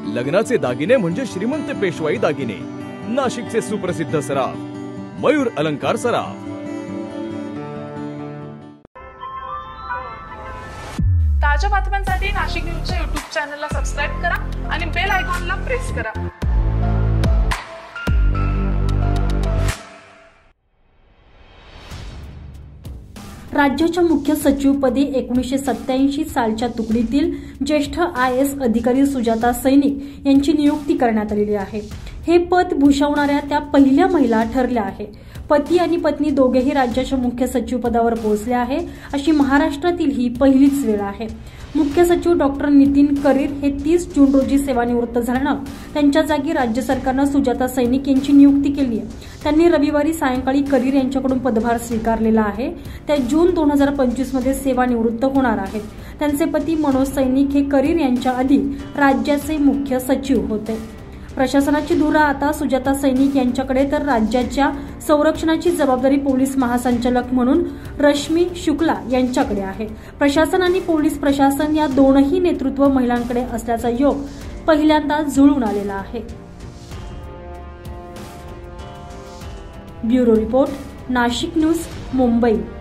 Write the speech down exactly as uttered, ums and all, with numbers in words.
लग्नाचे दागिने म्हणजे श्रीमंत पेशवाई दागिने, नाशिकचे सुप्रसिद्ध सराफ मयूर अलंकार सराफ। ताज्या बातम्यांसाठी नाशिक न्यूजच्या यूट्यूब चॅनलला सबस्क्राईब करा आणि बेल आयकॉनला प्रेस करा। राज्याच्या मुख्य सचिवपदी एकोणीसशे सत्याऐंशी सालच्या तुकडीतील ज्येष्ठ आय एस अधिकारी सुजाता सैनिक यांची नियुक्ती करण्यात आलेली आहे। हे पद भूषवणाऱ्या त्या पहिल्या महिला ठरल्या आहे। पती आणि पत्नी दोघेही राज्याच्या मुख्य सचिव पदावर पोहोचले आहे, अशी महाराष्ट्रातील ही पहिलीच वेळ आहे। मुख्य सचिव डॉक्टर नितीन करीर हे तीस जून रोजी सेवानिवृत्त झाल्यानं त्यांच्या जागी राज्य सरकारनं सुजाता सैनिक यांची नियुक्ती केली आहे। त्यांनी रविवारी सायंकाळी करीर यांच्याकडून पदभार स्वीकारलेला आहे। त्या जून दोन हजार पंचवीस मध्ये सेवानिवृत्त होणार आहेत। त्यांचे पती मनोज सैनिक हे करीर यांच्या आधी राज्याचे मुख्य सचिव होते। प्रशासनाची धुरा आता सुजाता सैनिक यांच्याकडे, तर राज्याच्या संरक्षणाची जबाबदारी पोलीस महासंचालक म्हणून रश्मी शुक्ला यांच्याकडे आहे। प्रशासन आणि पोलीस प्रशासन या दोनही नेतृत्व महिलांकडे असल्याचा योग पहिल्यांदा जुळून आलेला आहे। Bureau report, Nashik news, Mumbai.